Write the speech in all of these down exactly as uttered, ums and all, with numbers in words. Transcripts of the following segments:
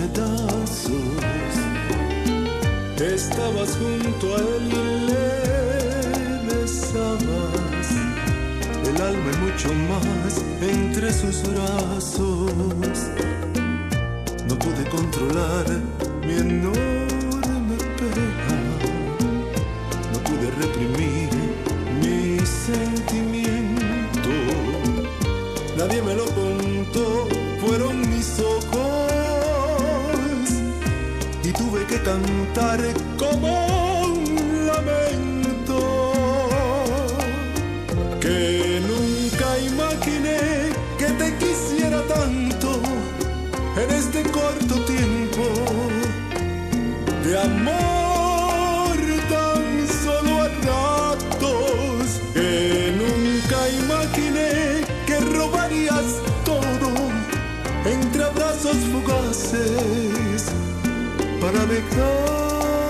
pedazos. Estabas junto a él y le besabas el alma y mucho más entre sus brazos. No pude controlar mi enorme pena, no pude reprimir mi sentimiento. Nadie me lo contó, fueron mis ojos, y tuve que cantar como un lamento. Que nunca imaginé que te quisiera tanto en este corto tiempo de amor tan solo a ratos. Que nunca imaginé que robarías todo entre abrazos fugaces para dejarme.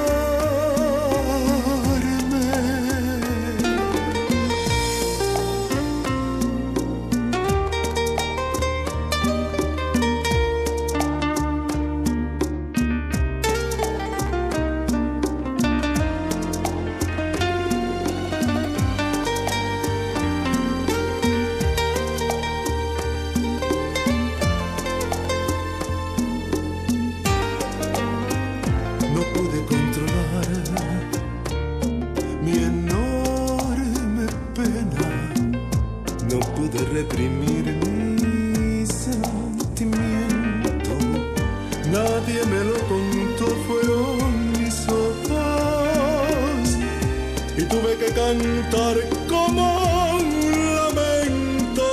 Reprimir mi sentimiento. Nadie me lo contó, fueron mis ojos, y tuve que cantar como un lamento.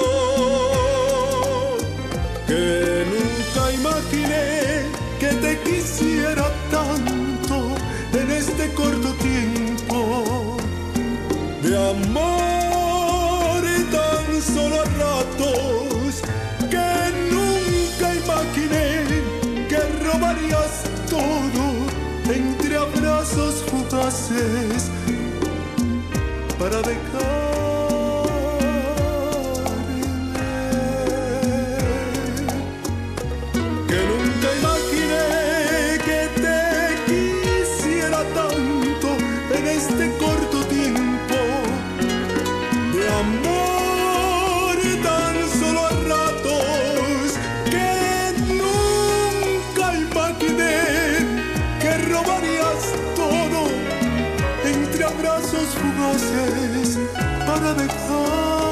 Que nunca imaginé que te quisiera tanto en este corto tiempo de amor solo a ratos. Que nunca imaginé que robarías todo entre abrazos fugaces para dejarme. Que nunca imaginé que te quisiera tanto en este corto tiempo de amor tan solo a ratos. Que nunca imaginé que robarías todo entre abrazos fugaces para dejar.